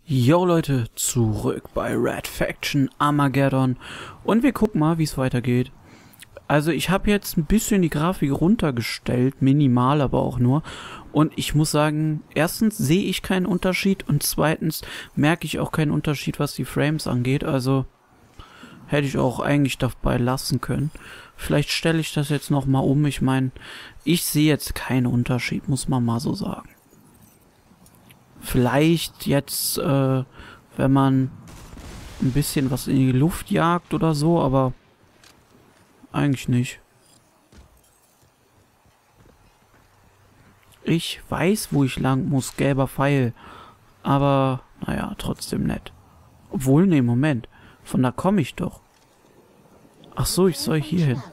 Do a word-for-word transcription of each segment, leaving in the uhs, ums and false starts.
Yo Leute, zurück bei Red Faction Armageddon und wir gucken mal, wie es weitergeht. Also ich habe jetzt ein bisschen die Grafik runtergestellt, minimal aber auch nur, und ich muss sagen, erstens sehe ich keinen Unterschied und zweitens merke ich auch keinen Unterschied, was die Frames angeht, also hätte ich auch eigentlich dabei lassen können. Vielleicht stelle ich das jetzt nochmal um, ich meine, ich sehe jetzt keinen Unterschied, muss man mal so sagen. Vielleicht jetzt, äh, wenn man ein bisschen was in die Luft jagt oder so, aber eigentlich nicht. Ich weiß, wo ich lang muss, gelber Pfeil. Aber, naja, trotzdem nett. Obwohl, nee, Moment. Von da komme ich doch. Ach so, ich soll hier hin.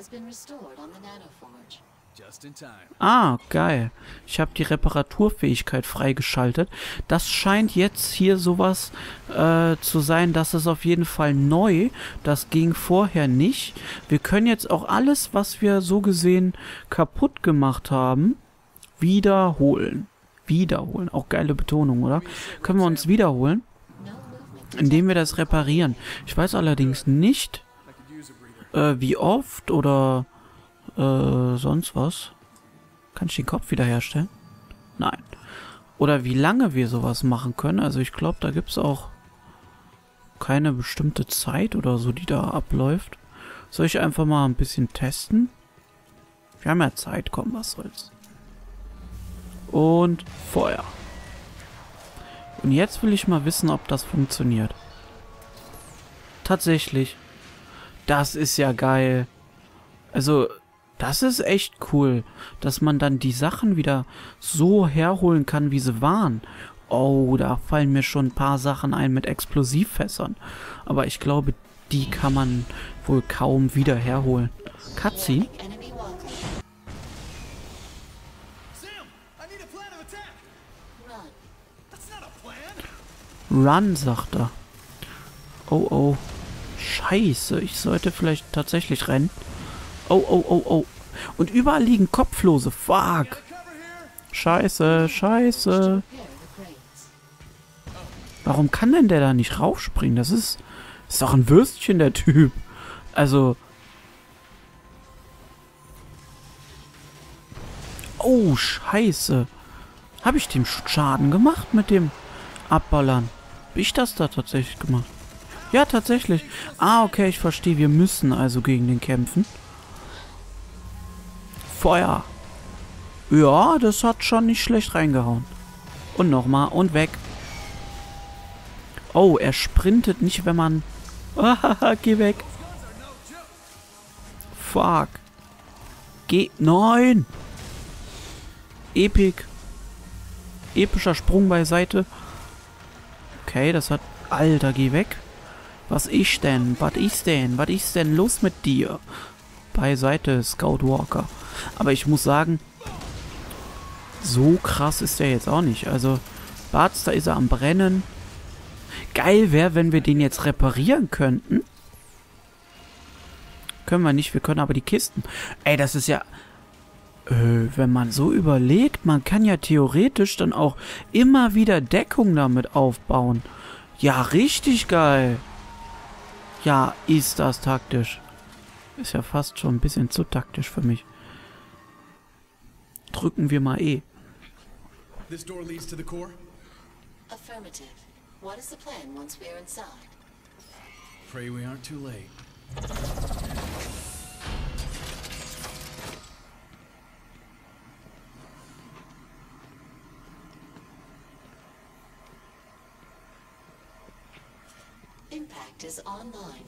Ah, geil. Ich habe die Reparaturfähigkeit freigeschaltet. Das scheint jetzt hier sowas äh, zu sein, das ist auf jeden Fall neu. Das ging vorher nicht. Wir können jetzt auch alles, was wir so gesehen kaputt gemacht haben, wiederholen. Wiederholen. Auch geile Betonung, oder? Können wir uns wiederholen, indem wir das reparieren. Ich weiß allerdings nicht, äh, wie oft oder Äh, sonst was? Kann ich den Kopf wiederherstellen? Nein. Oder wie lange wir sowas machen können. Also ich glaube, da gibt es auch keine bestimmte Zeit oder so, die da abläuft. Soll ich einfach mal ein bisschen testen? Wir haben ja Zeit, komm, was soll's. Und Feuer. Und jetzt will ich mal wissen, ob das funktioniert. Tatsächlich. Das ist ja geil. Also das ist echt cool, dass man dann die Sachen wieder so herholen kann, wie sie waren. Oh, da fallen mir schon ein paar Sachen ein mit Explosivfässern. Aber ich glaube, die kann man wohl kaum wieder herholen. Cutscene? Run, sagt er. Oh, oh. Scheiße, ich sollte vielleicht tatsächlich rennen. Oh, oh, oh, oh. Und überall liegen Kopflose. Fuck. Scheiße, scheiße. Warum kann denn der da nicht raufspringen? Das ist, ist doch ein Würstchen, der Typ. Also. Oh, scheiße. Habe ich dem Schaden gemacht mit dem Abballern? Habe ich das da tatsächlich gemacht? Ja, tatsächlich. Ah, okay, ich verstehe. Wir müssen also gegen den kämpfen. Feuer. Ja, das hat schon nicht schlecht reingehauen. Und nochmal und weg. Oh, er sprintet nicht, wenn man... Ah, geh weg. Fuck. Geh... Nein! Epic. Epischer Sprung beiseite. Okay, das hat... Alter, geh weg. Was ist denn? Was ist denn? Was ist denn los mit dir? Beiseite, Scout Walker. Aber ich muss sagen, so krass ist der jetzt auch nicht. Also, Bart's, da ist er am Brennen. Geil wäre, wenn wir den jetzt reparieren könnten. Können wir nicht, wir können aber die Kisten. Ey, das ist ja... Äh, wenn man so überlegt, man kann ja theoretisch dann auch immer wieder Deckung damit aufbauen. Ja, richtig geil. Ja, ist das taktisch. Ist ja fast schon ein bisschen zu taktisch für mich. Drücken wir mal E. This door leads to the core? Affirmative. What is the plan once we are inside? Pray we aren't too late. Impact is online.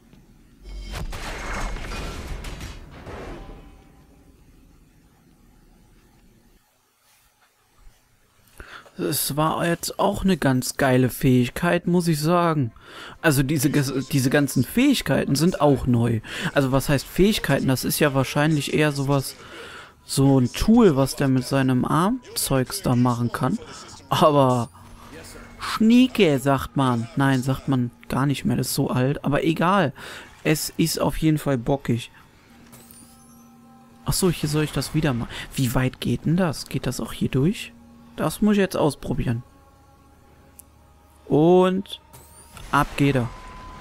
Es war jetzt auch eine ganz geile Fähigkeit, muss ich sagen. Also diese, diese ganzen Fähigkeiten sind auch neu. Also was heißt Fähigkeiten? Das ist ja wahrscheinlich eher sowas, so ein Tool, was der mit seinem Armzeugs da machen kann. Aber Schnieke, sagt man. Nein, sagt man gar nicht mehr, das ist so alt. Aber egal, es ist auf jeden Fall bockig. Achso, hier soll ich das wieder machen. Wie weit geht denn das? Geht das auch hier durch? Das muss ich jetzt ausprobieren. Und ab geht er.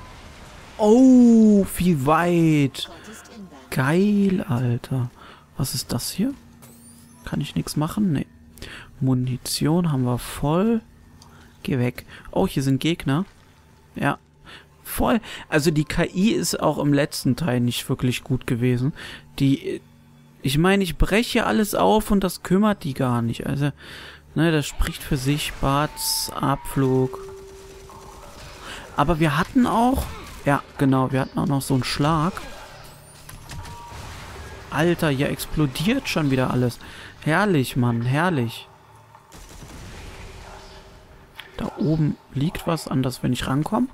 Oh, wie weit. Geil, Alter. Was ist das hier? Kann ich nichts machen? Nee. Munition haben wir voll. Geh weg. Oh, hier sind Gegner. Ja. Voll. Also die K I ist auch im letzten Teil nicht wirklich gut gewesen. Die, ich meine, ich breche alles auf und das kümmert die gar nicht. Also, ne, das spricht für sich. Barts, Abflug. Aber wir hatten auch, ja, genau, wir hatten auch noch so einen Schlag. Alter, hier explodiert schon wieder alles. Herrlich, Mann, herrlich. Da oben liegt was, an das wir nicht rankommen.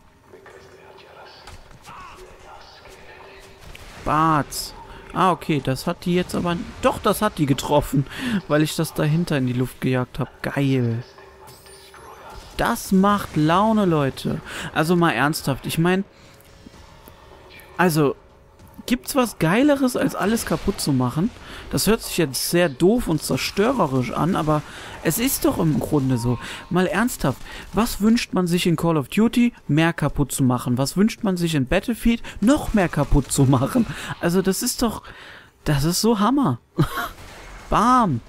Barts. Ah, okay, das hat die jetzt aber... Doch, das hat die getroffen, weil ich das dahinter in die Luft gejagt habe. Geil. Das macht Laune, Leute. Also mal ernsthaft, ich meine... Also... Gibt's was Geileres, als alles kaputt zu machen? Das hört sich jetzt sehr doof und zerstörerisch an, aber es ist doch im Grunde so. Mal ernsthaft, was wünscht man sich in Call of Duty? Mehr kaputt zu machen. Was wünscht man sich in Battlefield? Noch mehr kaputt zu machen. Also das ist doch... Das ist so Hammer. Bam.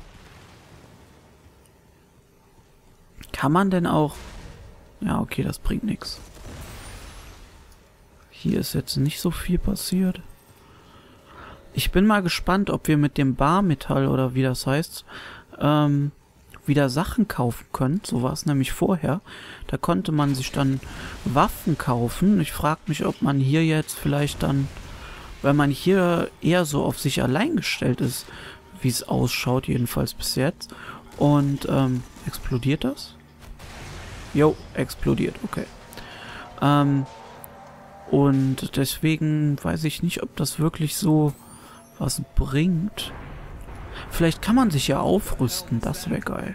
Kann man denn auch... Ja, okay, das bringt nichts. Hier ist jetzt nicht so viel passiert. Ich bin mal gespannt, ob wir mit dem Barmetall oder wie das heißt, ähm, wieder Sachen kaufen können. So war es nämlich vorher. Da konnte man sich dann Waffen kaufen. Ich frage mich, ob man hier jetzt vielleicht dann, weil man hier eher so auf sich allein gestellt ist, wie es ausschaut, jedenfalls bis jetzt. Und, ähm, explodiert das? Jo, explodiert, okay. Ähm, und deswegen weiß ich nicht, ob das wirklich so was bringt. Vielleicht kann man sich ja aufrüsten, das wäre geil.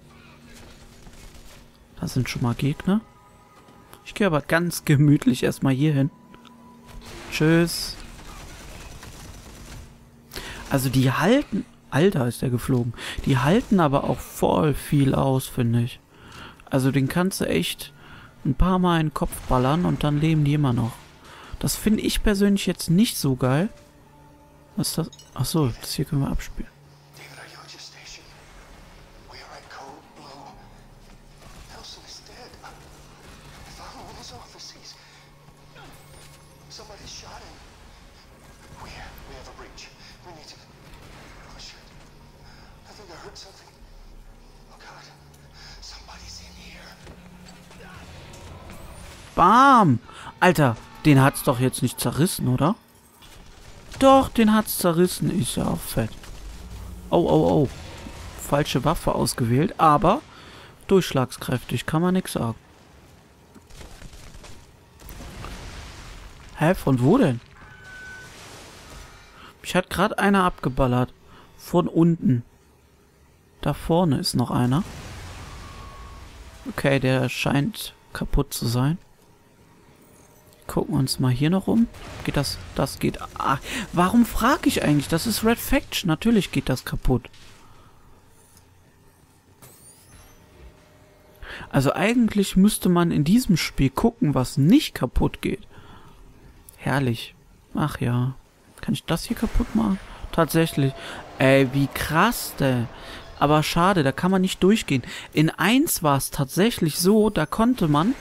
Da sind schon mal Gegner. Ich gehe aber ganz gemütlich erstmal hier hin. Tschüss. Also die halten... Alter, ist der geflogen. Die halten aber auch voll viel aus, finde ich. Also den kannst du echt ein paar Mal in den Kopf ballern und dann leben die immer noch. Das finde ich persönlich jetzt nicht so geil. Was ist das? Achso, das hier können wir abspielen. Bam! Alter, den hat's doch jetzt nicht zerrissen, oder? Doch, den hat's zerrissen. Ist ja auch fett. Oh, oh, oh. Falsche Waffe ausgewählt, aber durchschlagskräftig, kann man nix sagen. Hä, von wo denn? Mich hat gerade einer abgeballert. Von unten. Da vorne ist noch einer. Okay, der scheint kaputt zu sein. Gucken wir uns mal hier noch um. Geht das? Das geht... Ah, warum frage ich eigentlich? Das ist Red Faction. Natürlich geht das kaputt. Also eigentlich müsste man in diesem Spiel gucken, was nicht kaputt geht. Herrlich. Ach ja. Kann ich das hier kaputt machen? Tatsächlich. Ey, wie krass, denn. Aber schade, da kann man nicht durchgehen. In eins war es tatsächlich so, da konnte man...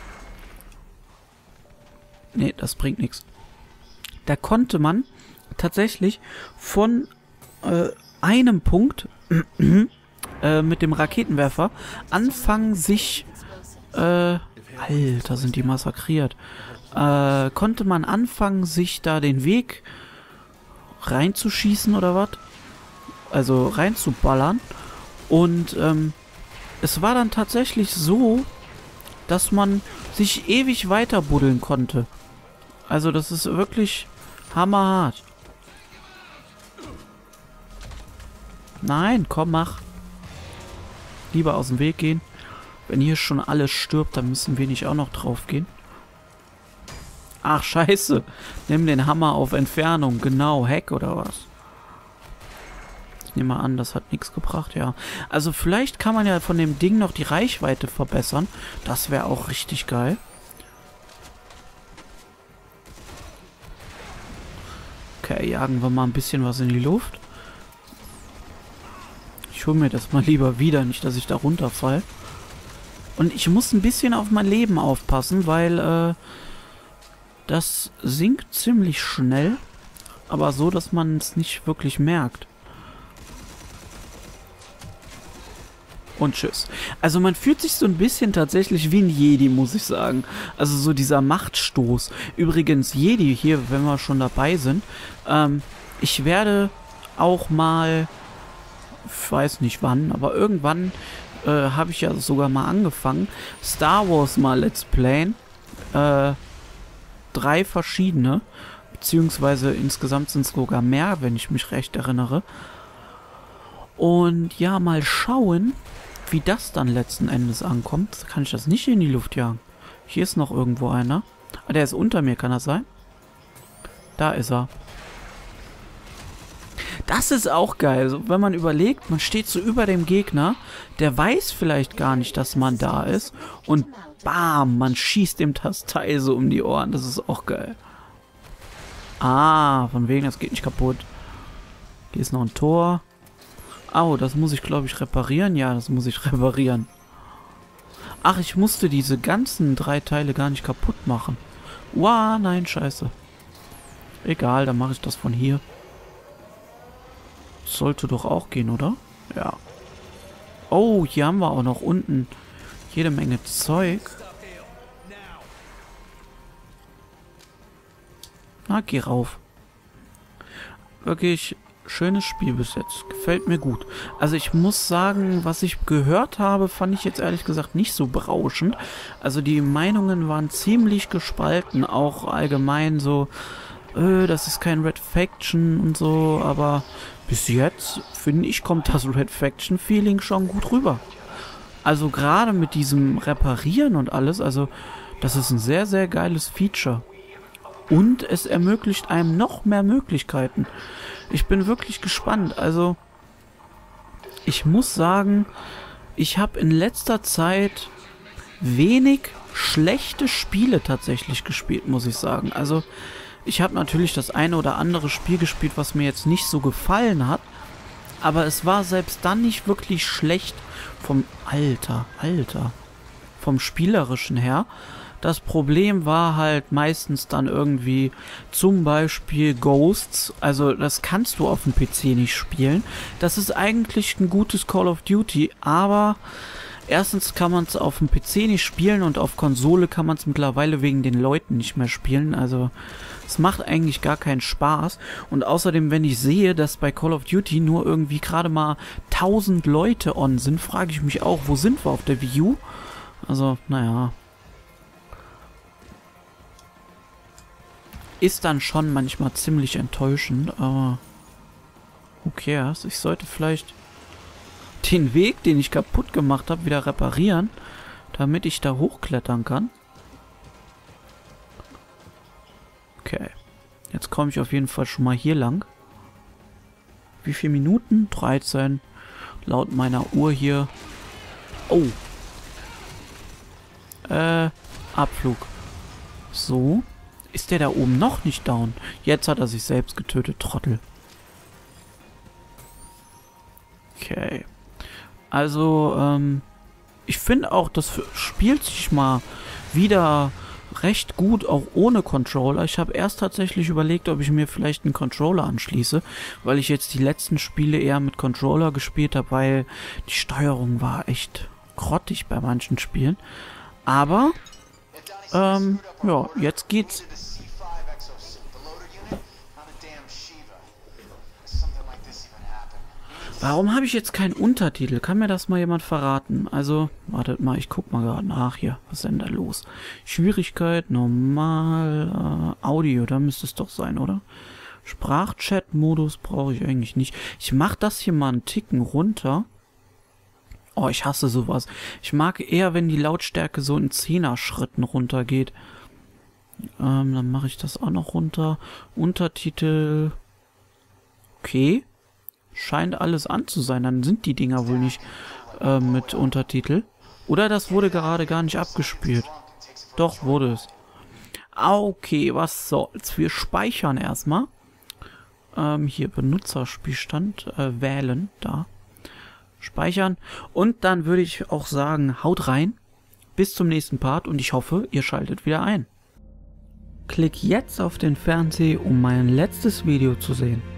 Nee, das bringt nichts. Da konnte man tatsächlich von äh, einem Punkt äh, mit dem Raketenwerfer anfangen, sich... Äh, Alter, sind die massakriert. Äh, konnte man anfangen, sich da den Weg reinzuschießen oder was? Also reinzuballern. Und ähm, es war dann tatsächlich so, dass man sich ewig weiter buddeln konnte. Also das ist wirklich hammerhart. Nein, komm, mach. Lieber aus dem Weg gehen. Wenn hier schon alles stirbt, dann müssen wir nicht auch noch drauf gehen. Ach, scheiße. Nimm den Hammer auf Entfernung. Genau, Hack oder was? Ich nehme mal an, das hat nichts gebracht, ja. Also vielleicht kann man ja von dem Ding noch die Reichweite verbessern. Das wäre auch richtig geil. Okay, jagen wir mal ein bisschen was in die Luft. Ich hole mir das mal lieber wieder, nicht, dass ich da runterfall. Und ich muss ein bisschen auf mein Leben aufpassen, weil äh, das sinkt ziemlich schnell. Aber so, dass man es nicht wirklich merkt. Und tschüss. Also man fühlt sich so ein bisschen tatsächlich wie ein Jedi, muss ich sagen. Also so dieser Machtstoß. Übrigens, Jedi hier, wenn wir schon dabei sind. Ähm, ich werde auch mal, ich weiß nicht wann, aber irgendwann äh, habe ich ja sogar mal angefangen, Star Wars mal Let's Playen. Äh, drei verschiedene. Beziehungsweise insgesamt sind es sogar mehr, wenn ich mich recht erinnere. Und ja, mal schauen, wie das dann letzten Endes ankommt. Kann ich das nicht in die Luft jagen? Hier ist noch irgendwo einer. Ah, der ist unter mir, kann das sein? Da ist er. Das ist auch geil. Also, wenn man überlegt, man steht so über dem Gegner, der weiß vielleicht gar nicht, dass man da ist. Und bam, man schießt dem das Teil so um die Ohren. Das ist auch geil. Ah, von wegen, das geht nicht kaputt. Hier ist noch ein Tor. Oh, das muss ich, glaube ich, reparieren. Ja, das muss ich reparieren. Ach, ich musste diese ganzen drei Teile gar nicht kaputt machen. Wow, nein, scheiße. Egal, dann mache ich das von hier. Sollte doch auch gehen, oder? Ja. Oh, hier haben wir auch noch unten jede Menge Zeug. Na, geh rauf. Wirklich schönes Spiel bis jetzt. Gefällt mir gut. Also ich muss sagen, was ich gehört habe, fand ich jetzt ehrlich gesagt nicht so berauschend. Also die Meinungen waren ziemlich gespalten. Auch allgemein so, äh, das ist kein Red Faction und so. Aber bis jetzt, finde ich, kommt das Red Faction Feeling schon gut rüber. Also gerade mit diesem Reparieren und alles, also das ist ein sehr, sehr geiles Feature. Und es ermöglicht einem noch mehr Möglichkeiten. Ich bin wirklich gespannt. Also, ich muss sagen, ich habe in letzter Zeit wenig schlechte Spiele tatsächlich gespielt, muss ich sagen. Also, ich habe natürlich das eine oder andere Spiel gespielt, was mir jetzt nicht so gefallen hat. Aber es war selbst dann nicht wirklich schlecht vom Alter, Alter, vom Spielerischen her. Das Problem war halt meistens dann irgendwie zum Beispiel Ghosts. Also das kannst du auf dem P C nicht spielen. Das ist eigentlich ein gutes Call of Duty, aber erstens kann man es auf dem P C nicht spielen und auf Konsole kann man es mittlerweile wegen den Leuten nicht mehr spielen. Also es macht eigentlich gar keinen Spaß. Und außerdem, wenn ich sehe, dass bei Call of Duty nur irgendwie gerade mal tausend Leute on sind, frage ich mich auch, wo sind wir auf der Wii U? Also, naja. Ist dann schon manchmal ziemlich enttäuschend, aber who cares? Ich sollte vielleicht den Weg, den ich kaputt gemacht habe, wieder reparieren, damit ich da hochklettern kann. Okay. Jetzt komme ich auf jeden Fall schon mal hier lang. Wie viele Minuten? dreizehn. Laut meiner Uhr hier. Oh. Äh, Abflug. So. Ist der da oben noch nicht down? Jetzt hat er sich selbst getötet, Trottel. Okay. Also, ähm, ich finde auch, das spielt sich mal wieder recht gut, auch ohne Controller. Ich habe erst tatsächlich überlegt, ob ich mir vielleicht einen Controller anschließe, weil ich jetzt die letzten Spiele eher mit Controller gespielt habe, weil die Steuerung war echt grottig bei manchen Spielen. Aber, ähm, ja, jetzt geht's. Warum habe ich jetzt keinen Untertitel? Kann mir das mal jemand verraten? Also, wartet mal, ich guck mal gerade nach hier. Was ist denn da los? Schwierigkeit, normal, äh, Audio, da müsste es doch sein, oder? Sprachchat-Modus brauche ich eigentlich nicht. Ich mache das hier mal einen Ticken runter. Oh, ich hasse sowas. Ich mag eher, wenn die Lautstärke so in Zehner-Schritten runtergeht. Ähm, dann mache ich das auch noch runter. Untertitel. Okay. scheint alles an zu sein. Dann sind die Dinger wohl nicht äh, mit Untertitel. Oder das wurde gerade gar nicht abgespielt. Doch, wurde es. Okay, was soll's. Wir speichern erstmal. Ähm, hier Benutzerspielstand äh, wählen. Da. Speichern. Und dann würde ich auch sagen, haut rein. Bis zum nächsten Part und ich hoffe, ihr schaltet wieder ein. Klick jetzt auf den Fernseher, um mein letztes Video zu sehen.